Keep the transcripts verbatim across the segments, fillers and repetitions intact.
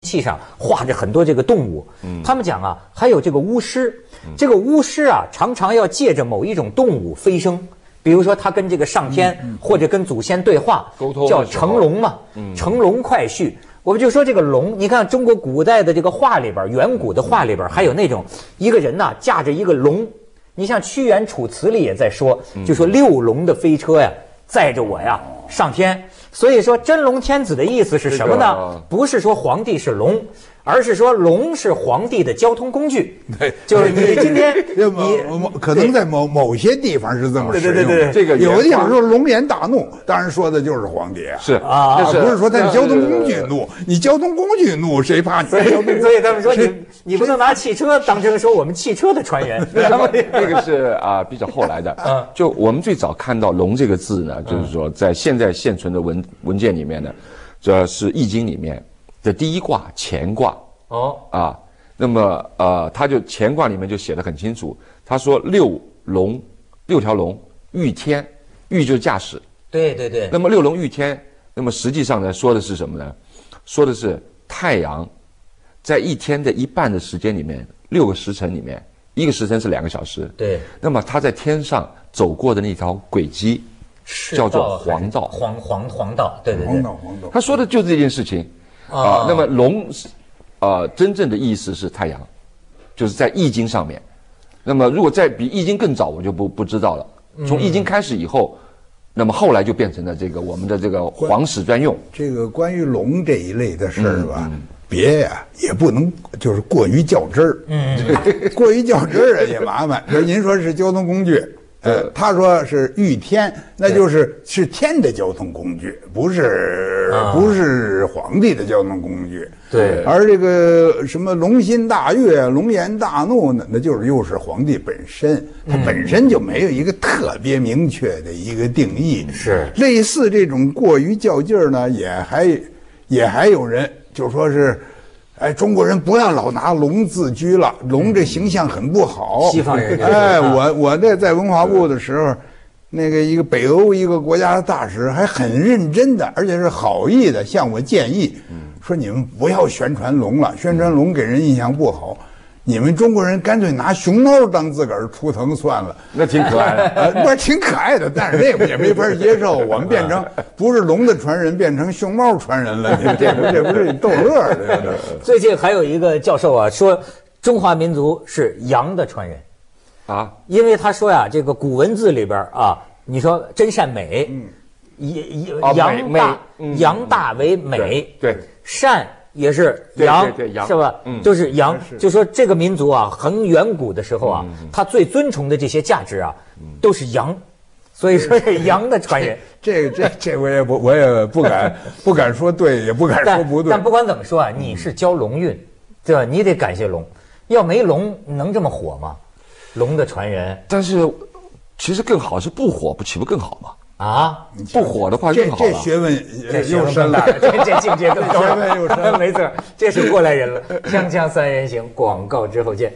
器上画着很多这个动物。嗯，他们讲啊，还有这个巫师，这个巫师啊，常常要借着某一种动物飞升。比如说，他跟这个上天、嗯、或者跟祖先对话，沟通叫乘龙嘛，嗯、乘龙快婿。我们就说这个龙，你看中国古代的这个画里边，远古的画里边，还有那种一个人呐、啊、驾着一个龙。你像屈原《楚辞》里也在说，就说六龙的飞车呀，载着我呀上天。所以说真龙天子的意思是什么呢？这个、不是说皇帝是龙。而是说龙是皇帝的交通工具，对，就是你今天你可能在某某些地方是这么使用， 对对对对， 这个有的地方说龙颜大怒，当然说的就是皇帝啊， 是啊，不是说他交通工具怒，你交通工具怒谁怕你？ 所以所以他们说你你不能拿汽车当成说我们汽车的船员， 那个是啊比较后来的，嗯，就我们最早看到龙这个字呢，就是说在现在现存的文文件里面呢，这是易经里面。的第一卦乾卦哦啊，那么呃，他就乾卦里面就写得很清楚，他说六龙六条龙御天，御就是驾驶， 对对对。 那么六龙御天，那么实际上呢，说的是什么呢？说的是太阳在一天的一半的时间里面，六个时辰里面，一个时辰是两个小时， 对。 那么他在天上走过的那条轨迹叫做黄道， 黄黄黄道，对对对， 黄道黄道。 他说的就是这件事情。啊，那么龙，呃，真正的意思是太阳，就是在易经上面。那么如果在比易经更早，我就不不知道了。从易经开始以后，那么后来就变成了这个我们的这个皇室专用。 这个关于龙这一类的事儿吧，嗯、别呀、啊、也不能就是过于较真儿。嗯，过于较真儿也麻烦。比如您说是交通工具。呃，他说是御天，那就是是天的交通工具，不是、啊、不是皇帝的交通工具。 对， 而这个什么龙心大悦、龙颜大怒呢，那就是又是皇帝本身，他本身就没有一个特别明确的一个定义。 是、 嗯、类似这种过于较劲儿呢，也还也还有人就说是。哎，中国人不要老拿龙自居了，龙这形象很不好。 西方人， 哎，我我这在文化部的时候，那个一个北欧一个国家的大使还很认真的，而且是好意的向我建议，说你们不要宣传龙了，宣传龙给人印象不好。你们中国人干脆拿熊猫当自个儿图腾算了， 那挺可爱的， 呃，不是挺可爱的，但是那个也没法接受。我们变成不是龙的传人，变成熊猫传人了，这不这不是逗乐的？ 最近还有一个教授啊，说中华民族是羊的传人啊，因为他说呀，这个古文字里边啊，你说真善美，嗯，羊大羊大为美， 对善。也是羊， 对对对， 是吧？嗯，就是羊。就说这个民族啊，很远古的时候啊，嗯、他最尊崇的这些价值啊，嗯、都是羊，所以说是羊的传人。 这这这我也不我也不敢不敢说对，也不敢说不对。 但, 但不管怎么说啊，你是教龙运，对吧？你得感谢龙，要没龙能这么火吗？龙的传人。 但是其实更好是不火，不岂不更好吗？ 啊， 不火的话更好了。 这这学问又深了， 这这境界更高了。 学问又深了， 没错，这是过来人了。锵锵三人行，广告之后见。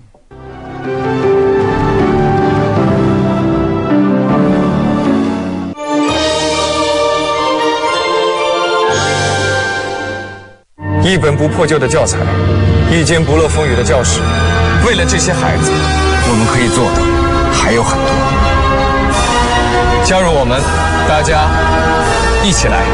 一本不破旧的教材，一间不落风雨的教室，为了这些孩子，我们可以做的还有很多。加入我们，大家一起来。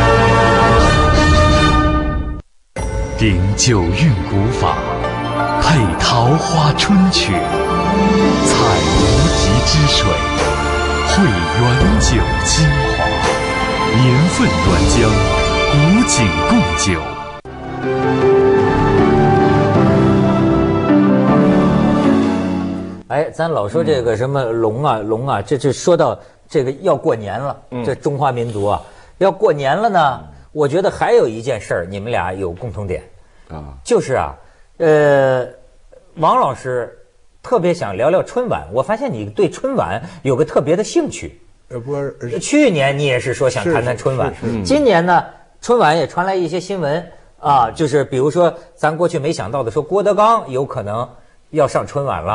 顶九韵古法，配桃花春曲，采无极之水，汇原酒精华，年份端江，古井贡酒。 哎，咱老说这个什么龙啊龙啊，这这说到这个要过年了，这中华民族啊要过年了呢。我觉得还有一件事儿，你们俩有共同点啊，就是啊，呃，王老师特别想聊聊春晚。我发现你对春晚有个特别的兴趣。呃，不是，去年你也是说想谈谈春晚，今年呢，春晚也传来一些新闻啊，就是比如说咱过去没想到的，说郭德纲有可能要上春晚了。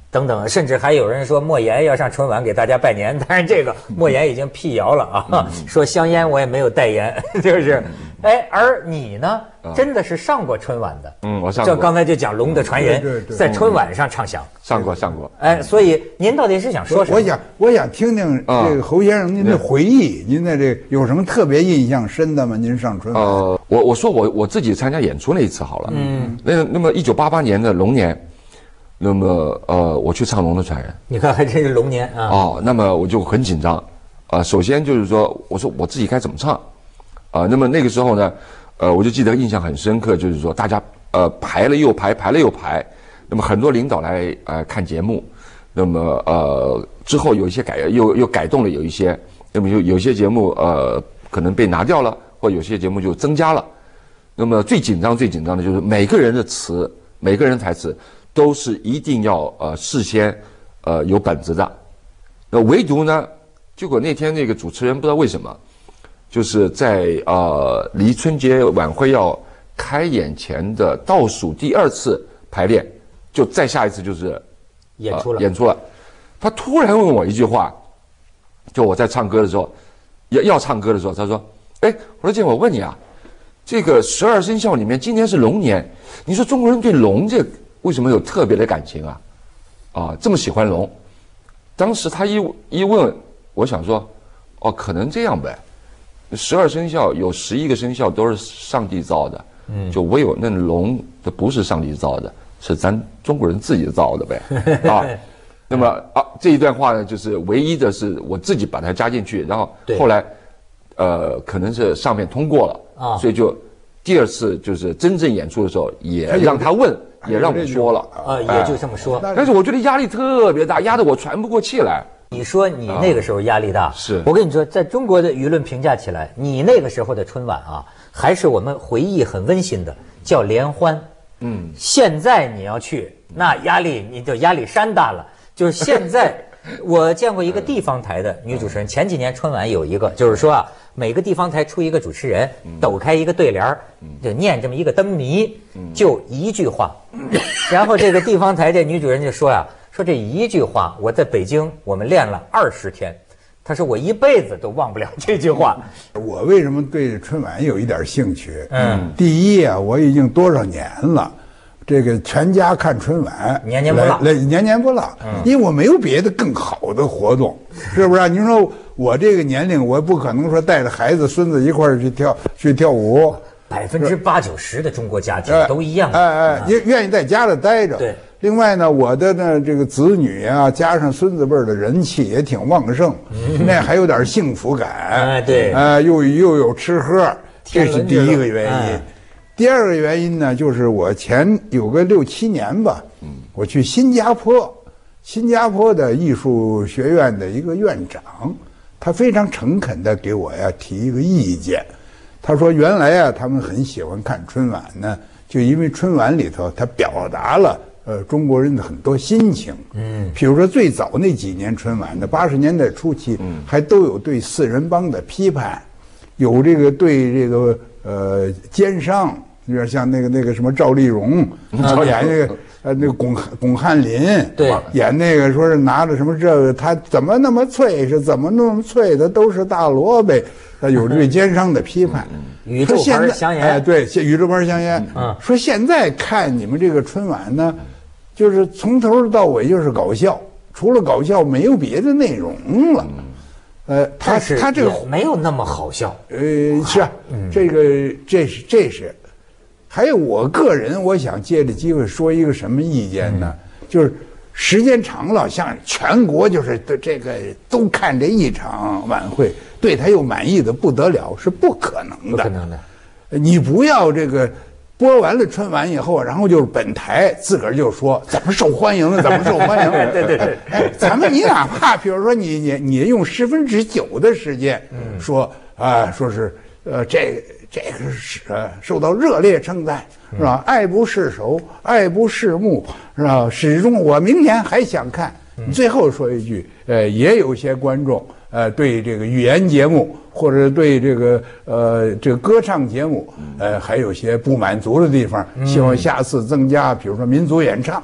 等等，甚至还有人说莫言要上春晚给大家拜年，但是这个莫言已经辟谣了啊，说香烟我也没有代言，就是，哎，而你呢，真的是上过春晚的， 嗯，我上过。 这刚才就讲龙的传人，在春晚上唱响， 上过上过。 哎，所以您到底是想说什么？ 我想我想听听这个侯先生您的回忆，您的这有什么特别印象深的吗？您上春晚？ 呃，我我说我我自己参加演出那一次好了，嗯，那那么一九八八年的龙年。那么呃，我去唱《龙的传人》， 你看还真是龙年啊！ 哦，那么我就很紧张，啊、呃，首先就是说，我说我自己该怎么唱，啊、呃，那么那个时候呢，呃，我就记得印象很深刻，就是说大家呃排了又排，排了又排，那么很多领导来呃看节目，那么呃之后有一些改又又改动了有一些，那么有有些节目呃可能被拿掉了，或有些节目就增加了，那么最紧张最紧张的就是每个人的词，每个人台词。都是一定要呃事先呃有本子的，那唯独呢，结果那天那个主持人不知道为什么，就是在呃离春节晚会要开演前的倒数第二次排练，就再下一次就是演出了、呃、 演出了，他突然问我一句话，就我在唱歌的时候，要要唱歌的时候，他说：“哎，我说建，我问你啊，这个十二生肖里面今年是龙年，你说中国人对龙这个。”为什么有特别的感情啊？啊，这么喜欢龙？当时他一一问，我想说，哦，可能这样呗。十二生肖有十一个生肖都是上帝造的，嗯，就唯有那龙，这不是上帝造的，是咱中国人自己造的呗。啊，那么啊，这一段话呢，就是唯一的是我自己把它加进去，然后后来，呃，可能是上面通过了啊，所以就第二次就是真正演出的时候，也让他问。也让我说了啊，也就这么说。 但是我觉得压力特别大，压得我喘不过气来。 你说你那个时候压力大， 是我跟你说，在中国的舆论评价起来，你那个时候的春晚啊，还是我们回忆很温馨的，叫联欢。嗯，现在你要去，那压力你就压力山大了。就是现在，我见过一个地方台的女主持人，前几年春晚有一个，就是说啊。每个地方台出一个主持人，抖开一个对联儿，就念这么一个灯谜，就一句话。然后这个地方台这女主人就说呀、啊，说这一句话，我在北京我们练了二十天，她说我一辈子都忘不了这句话。 我为什么对春晚有一点兴趣？嗯，第一啊，我已经多少年了。这个全家看春晚， 年年不落， 年年不落，嗯，因为我没有别的更好的活动，是不是、啊？您说我这个年龄，我不可能说带着孩子、孙子一块儿去跳去跳舞。 百分之八九十的中国家庭都一样， 哎哎，也愿意在家里待着。 对。 另外呢，我的呢这个子女啊，加上孙子辈的人气也挺旺盛，嗯、那还有点幸福感。 哎，对。 呃，又又有吃喝，这是第一个原因。哎第二个原因呢，就是我前有个六七年吧，我去新加坡，新加坡的艺术学院的一个院长，他非常诚恳地给我呀提一个意见。他说原来啊，他们很喜欢看春晚呢，就因为春晚里头他表达了呃中国人的很多心情。嗯，比如说最早那几年春晚的八十年代初期，还都有对四人帮的批判，有这个对这个呃奸商。有点像那个那个什么赵丽蓉啊，演那个呃那个巩巩汉林， 对， 演那个说是拿着什么这个他怎么那么脆，是怎么那么脆的都是大萝卜，他有对奸商的批判。 宇宙牌香烟， 哎，对，宇宙牌香烟。嗯，说现在看你们这个春晚呢，就是从头到尾就是搞笑，除了搞笑没有别的内容了。呃，他他这个没有那么好笑。 呃，是啊，这个这是这是。还有我个人，我想借着机会说一个什么意见呢？嗯、就是时间长了，像全国就是对这个都看这一场晚会，对他又满意的不得了，是不可能的。 不可能的。 你不要这个播完了春晚以后，然后就是本台自个儿就说怎么受欢迎了，怎么受欢迎了。 对对对。 哎，咱们你哪怕比如说你你你用十分之九的时间说啊、呃，说是呃这个。这个是呃受到热烈称赞，是吧？爱不释手，爱不释目，是吧？始终我明年还想看。最后说一句，呃，也有些观众呃对这个语言节目或者对这个呃这个歌唱节目呃还有些不满足的地方，希望下次增加，比如说民族演唱。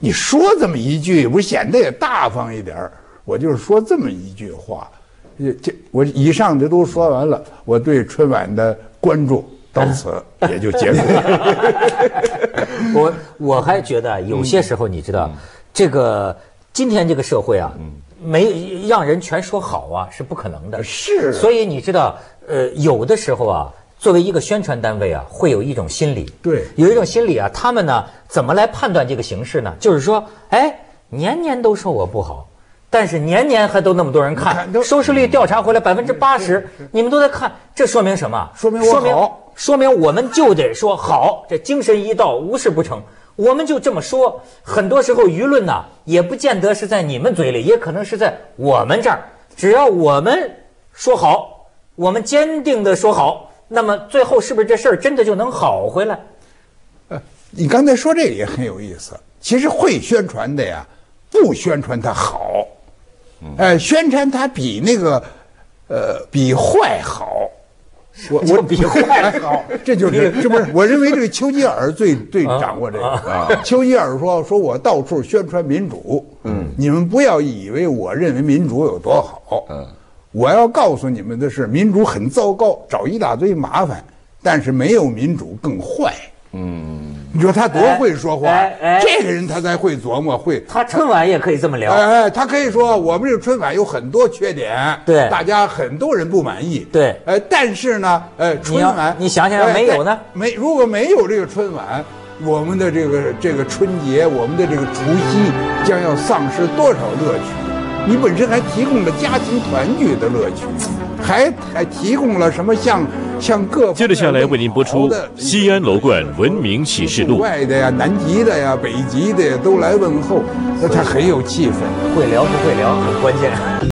你说这么一句，不是显得也大方一点儿？我就是说这么一句话。这这，我以上的都说完了，我对春晚的关注到此也就结束了。 我我还觉得有些时候，你知道，嗯、这个今天这个社会啊，嗯、没让人全说好啊，是不可能的。 是。 所以你知道，呃，有的时候啊。作为一个宣传单位啊，会有一种心理， 对， 有一种心理啊，他们呢怎么来判断这个形势呢？就是说，哎，年年都说我不好，但是年年还都那么多人看，收视率调查回来百分之八十，你们都在看，这说明什么？ 说明我好， 说明我们就得说好，这精神一到，无事不成。我们就这么说，很多时候舆论呢，也不见得是在你们嘴里，也可能是在我们这儿。只要我们说好，我们坚定的说好。那么最后是不是这事儿真的就能好回来？ 呃，你刚才说这个也很有意思。其实会宣传的呀，不宣传它好，呃，宣传它比那个，呃，比坏好。 我我比坏好， 这就是这不是？我认为这个丘吉尔最最掌握这个。啊、丘吉尔说：“说我到处宣传民主，嗯，你们不要以为我认为民主有多好，嗯。”我要告诉你们的是，民主很糟糕，找一大堆麻烦，但是没有民主更坏。嗯，你说他多会说话，哎哎哎、这个人他才会琢磨，会。 他春晚也可以这么聊。 哎哎，他可以说我们这个春晚有很多缺点， 对， 大家很多人不满意， 对。 呃，但是呢，呃，春晚你想想没有呢？ 没，如果没有这个春晚，我们的这个这个春节，我们的这个除夕将要丧失多少乐趣？你本身还提供了家庭团聚的乐趣，还还提供了什么像像各接着下来为您播出《西安楼冠文明启示录》。 外的呀、南极的呀、北极的呀都来问候，那他很有气氛。 会聊不会聊很关键。